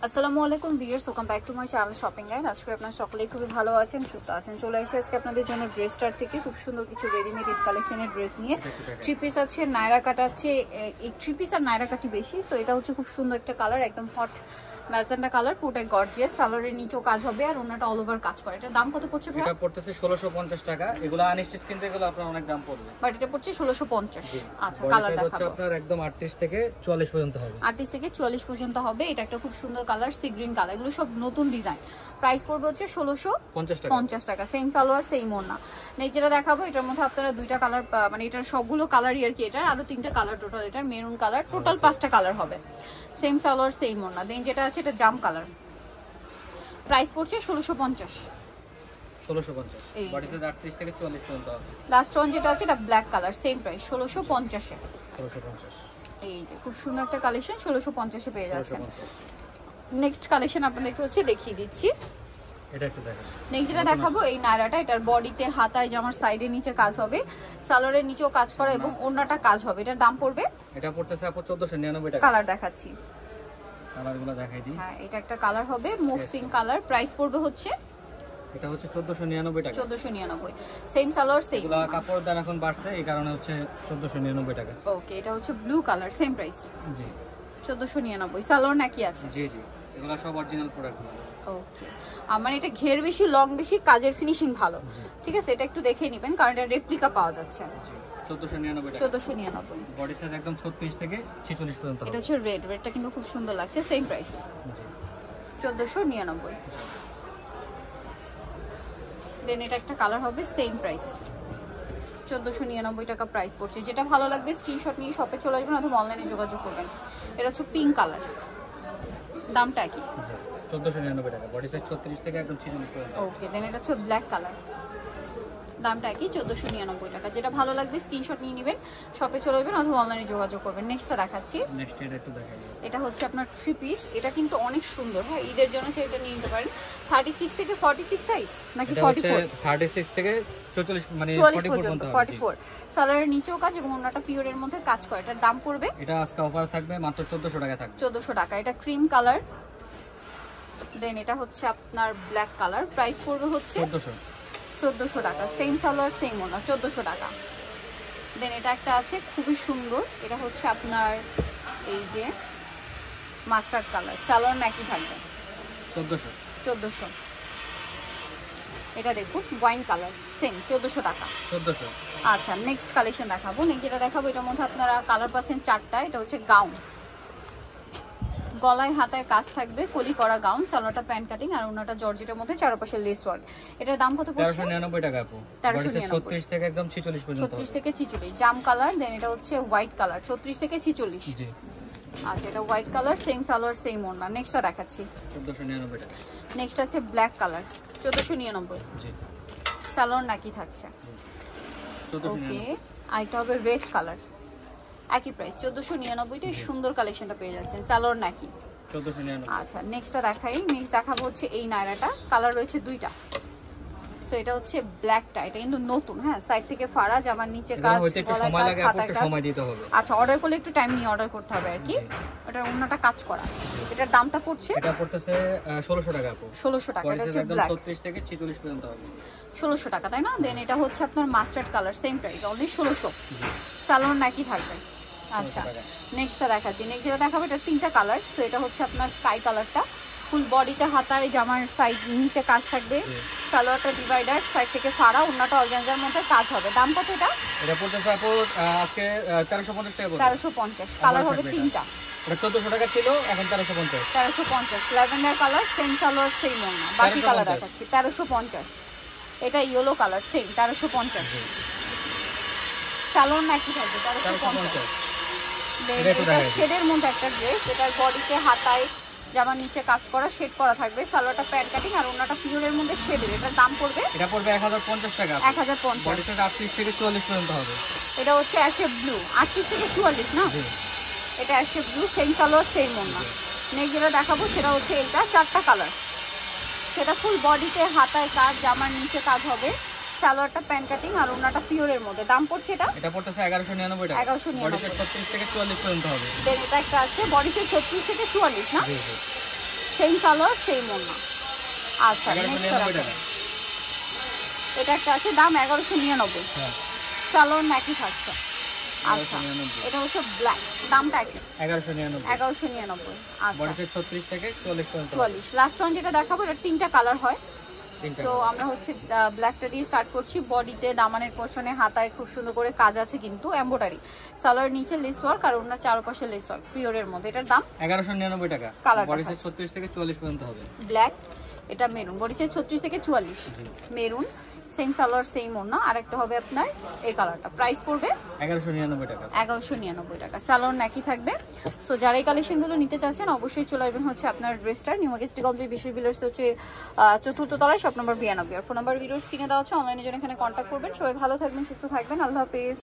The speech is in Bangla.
আসসালামু আলাইকুম viewers, welcome back to my channel shopping guide. আজকে আপনারা সকলেই খুবই ভালো আছেন, সুস্থ আছেন। চলে এসে আজকে আপনাদের জন্য ড্রেস স্টার থেকে খুব সুন্দর কিছু রেডিমেড ঈদ কালেকশনের ড্রেস নিয়ে। থ্রি পিস আছে, নায়রা কাট আছে। এই থ্রি পিস আর নায়রা কাটি বেশি, তো এটা হচ্ছে খুব সুন্দর একটা কালার, একদম হট ম্যাজেন্টা কালার, পুরোটাই গর্জিয়াস। সালোয়ারের নিচেও কাজ হবে আর ওনাটা অল ওভার কাজ করে। এটার দাম কত পড়ছে ভাই? এটা পড়তেছে 1650 টাকা। এগুলো আনস্টিচ কিনতে গেলে আপনার অনেক দাম পড়বে, বাট এটা পড়ছে 1650। আচ্ছা, কালার দেখাবো। আপনার একদম 38 থেকে 44 পর্যন্ত হবে। 38 থেকে 44 পর্যন্ত হবে। এটা একটা খুব সুন্দর কালার, সি গ্রিন কালার। এগুলো সব নতুন ডিজাইন। প্রাইস পড়বে হচ্ছে 1650 টাকা। সেম সালোয়ার সেম ওড়না। নেই যেটা দেখাবো এটার মধ্যে আপনারা দুইটা কালার, মানে এটার সবগুলো কালারই আর কি। এটার আরো তিনটা কালার টোটাল, এটার মেরুন কালার, টোটাল 5টা কালার হবে। সেম সালোয়ার সেম ওড়না। দেন যেটা আছে এটা জাম কালার। প্রাইস পড়ছে 1650। বডিতে 38 থেকে 44 পর্যন্ত হবে। লাস্ট ওয়ান যেটা আছে এটা ব্ল্যাক কালার, সেম প্রাইস 1650 এ। 1650। এই যে খুব সুন্দর একটা কালেকশন, 1650 এ পেয়ে যাচ্ছেন। নেক্সট কালেকশন আপনাদেরকে হচ্ছে দেখিয়ে দিচ্ছি। এটা একটু দেখেন। নেক্সট যেটা দেখাবো এই নায়রাটা, এটার বডিতে, হাতায়, জামার সাইডে, নিচে কাজ হবে। সালোয়ারের নিচেও কাজ করা এবং ওড়নাটা কাজ হবে। এটার দাম পড়বে, এটা পড়তেছে আপু 1499 টাকা। কালার দেখাচ্ছি, কালারগুলো দেখাই দিই। হ্যাঁ এটা একটা কালার হবে মুভ পিঙ্ক কালার। প্রাইস পড়বে হচ্ছে এটা হচ্ছে 1499 টাকা। 1499। Same salwar same. এগুলা কাপড় দাম এখন বাড়ছে, এই কারণে হচ্ছে 1499 টাকা। ওকে, এটা হচ্ছে ব্লু কালার, সেম প্রাইস জি 1499। সালোয়ার নাকি আছে? জি জি, এগুলা সব অরিজিনাল প্রোডাক্ট। ওকে, আমার এটা ঘের বেশি, লং বেশি, কাজের ফিনিশিং ভালো। ঠিক আছে, এটা একটু দেখে নেবেন কারণ এটা রেপ্লিকা পাওয়া যাচ্ছে। 1499 টাকা। 1499। বডি সাইজ একদম 36 থেকে 46 পর্যন্ত। এটা হচ্ছে রেড, রেডটা কিন্তু খুব সুন্দর লাগছে। সেম প্রাইস জি 1499। দেন এটা একটা কালার হবে, সেম প্রাইস 1499 টাকা প্রাইস পড়ছে। যেটা ভালো লাগবে স্ক্রিনশট নিয়ে শপে চলে আসবেন অথবা অনলাইনে যোগাযোগ করবেন। এটা হচ্ছে পিঙ্ক কালার, দামটা কি? 1499 টাকা। বডি সাইজ 36 থেকে একদম 46 পর্যন্ত। ওকে, দেন এটা হচ্ছে ব্ল্যাক কালার, দামটা কি? 1499 টাকা। যেটা ভালো লাগবে স্ক্রিনশট নিয়ে নেবেন, শপে চলে আসবেন অথবা অনলাইনে যোগাযোগ করবেন। নেক্সটটা দেখাচ্ছি। নেক্সট এটা একটু দেখাই। এটা হচ্ছে আপনার থ্রি পিস। এটা কিন্তু অনেক সুন্দর, হ্যাঁ ঈদের জন্য এটা নিয়ে নিতে পারেন। 36 থেকে 46 সাইজ নাকি 44? 36 থেকে 44 মানে 44 পর্যন্ত। 44। সালোয়ারের নিচেও কাজ এবং ওন্নাটা পিওরের মধ্যে কাজ করে। এটার দাম পড়বে, এটা আজকে অফার থাকবে মাত্র 1400 টাকা থাকবে। 1400 টাকা। এটা ক্রিম কালার। দেন এটা হচ্ছে আপনার ব্ল্যাক কালার। প্রাইস পড়বে হচ্ছে 1400 টাকা। সেম সালোয়ার সেম ওন্না, 1400 টাকা। দেন এটা একটা আছে খুবই সুন্দর, এটা হচ্ছে আপনার এই যে মাস্টার্ড কালার। সালোয়ার নাকি থাকবে 1400। এটা দেখুন ওয়াইন কালার, সেম 1400 টাকা। 1400। আচ্ছা, নেক্সট কালেকশন দেখাবো। যেটা দেখাবো এটার মধ্যে আপনারা কালার পাচ্ছেন 4টা। এটা হচ্ছে গাউন, গলায় হাতায় কাজ থাকবে, কলি করা গাউন। সালোয়ারটা প্যান্ট কাটিং আর ওনাটা জর্জেটের মধ্যে চারপাশে লেস ওয়ার্ক। এটার দাম কত পড়ছে? 1399 টাকা আপু। 36 থেকে একদম 46 পর্যন্ত। 36 থেকে 46। জাম কালার। দেন এটা হচ্ছে হোয়াইট কালার, 36 থেকে 46। জি আচ্ছা, এটা white colour, same salwar same ওড়না। নেক্সটটা দেখাচ্ছি। 1499 টাকা। নেক্সট আছে ব্ল্যাক কালার, 1499। জি সালোয়ার নাকি থাকছে। 1499। ওকে, আইটা হবে রেড কালার, একই প্রাইস 1499 তে সুন্দর কালেকশনটা পেয়ে যাচ্ছেন। সালোয়ার নাকি 1499। আচ্ছা, নেক্সটটা দেখাই। নেক্সট দেখাবো হচ্ছে এই নায়রাটা। কালার রয়েছে দুইটা। সো এটা হচ্ছে ব্ল্যাকটা, এটা কিন্তু নতুন, হ্যাঁ সাইড থেকে ফাড়া, জামার নিচে কাজ, গলায় কাজ, হাতায় কাজ। সময় দিতে হবে। আচ্ছা, অর্ডার করলে একটু টাইম নিয়ে অর্ডার করতে হবে আর কি। এটা ওন্নাটা কাজ করা। এটার দামটা পড়ছে, এটা পড়তেছে 1600 টাকা আপু। 1600 টাকা। এটা হচ্ছে ব্ল্যাক, 36 থেকে 46 পর্যন্ত হবে। 1600 টাকা, তাই না? দেন এটা হচ্ছে আপনার mustard colour, same price only 1600। Salwar নাকি থাকবে। আচ্ছা, নেক্সটটা দেখাচ্ছি। নেক্সট যেটা দেখাবো এটা 3টা কালার। সো এটা হচ্ছে আপনার স্কাই কালারটা, ফুল বডিতে হাতায়, জামার সাইড নিচে কাজ থাকবে। সালোয়ারটা ডিভাইডার, সাইড থেকে ফাড়া, ওন্নাটা অর্গানজার মধ্যে কাজ হবে। দাম কত এটা? এটা পড়তেছে আপু আজকে 1350 টাকা পড়বে। 1350। কালার হবে 3টা। এটা 1400 টাকা ছিল, এখন 1350। 1350 lavender colour, same salwar same ওন্না। বাকি কালার দেখাচ্ছি। 1350। এটা ইয়েলো কালার, সেম 1350। সালোয়ার নাকি থাকবে 1350। এটা শেডের মধ্যে একটা ড্রেস, এটার বডিতে হাতায় জামার নিচে কাজ করা, শেড করা থাকবে। সালোয়ারটা প্যান্ট কাটিং আর ওন্নাটা পিওরের মধ্যে শেডের। এটার দাম পড়বে, এটা পড়বে 1050 টাকা। 1050। বডি সাইজ 38 থেকে 44 পর্যন্ত হবে। এটা হচ্ছে অ্যাশে ব্লু, 38 থেকে 44 না? জি, এটা ash blue, same salwar same ওন্না। নেক্সট যেটা দেখাবো সেটা হচ্ছে এইটা, 4টা কালার। সেটা ফুল বডিতে হাতায় কাজ, জামার নিচে কাজ হবে। সালোয়ারটা প্যান্ট কাটিং আর ওন্নাটা পিওরের মধ্যে। দাম পড়ছে এটা পড়তেছে 1199 টাকা। 1199। বডি সাইজ 36 থেকে 44 পর্যন্ত হবে। দেন এটা একটা আছে বডি সাইজ 36 থেকে 44 না? জি জি। সেম সালোয়ার সেম ওড়না। আচ্ছা নেক্সট এটা একটা আছে দাম 1199। হ্যাঁ সালোয়ার নাকি থাকছে। আচ্ছা এটা হচ্ছে ব্ল্যাক, দামটা কি? 1199। আচ্ছা বডি সাইজ 36 থেকে 44 পর্যন্ত। 44। লাস্ট ওয়ান যেটা দেখাবো এটা তিনটা কালার হয়। তো আমরা হচ্ছে ব্ল্যাকটা দিয়ে স্টার্ট করছি। বডিতে দামানের পোরশনে হাতায় খুব সুন্দর করে কাজ আছে কিন্তু এমব্রয়ডারি। সালোয়ার নিচে লেস ওয়ার্ক আর ওনার চারপাশে লেস ওয়ার্ক পিওরের মধ্যে। এটার দাম 1199 টাকা। কালার বডি সাইজ 36 থেকে 44 পর্যন্ত হবে। ব্ল্যাক, এটা মেরুন, বডি সাইজ 36 থেকে 44 মেরুন, সেম সালোয়ার সেম ওড়না। আর একটা হবে আপনার এই কালারটা, প্রাইস পড়বে 1199 টাকা। 1199 টাকা। সালোয়ার নাকি থাকবে। সো যারা এই কালেকশনগুলো নিতে চাচ্ছেন অবশ্যই চলে আসবেন হচ্ছে আপনার ড্রেসটার নিউ মার্কেট সিটি কমপ্লেক্স বিশেষ বিল্ডার্স হচ্ছে 4th তলায়, শপ নম্বর 92। আর ফোন নাম্বার ভিডিওস কিনে দেওয়া হচ্ছে, অনলাইনে জন্য এখানে কন্ট্যাক্ট করবেন। সবাই ভালো থাকবেন, সুস্থ থাকবেন, আল্লাহ হাফেজ।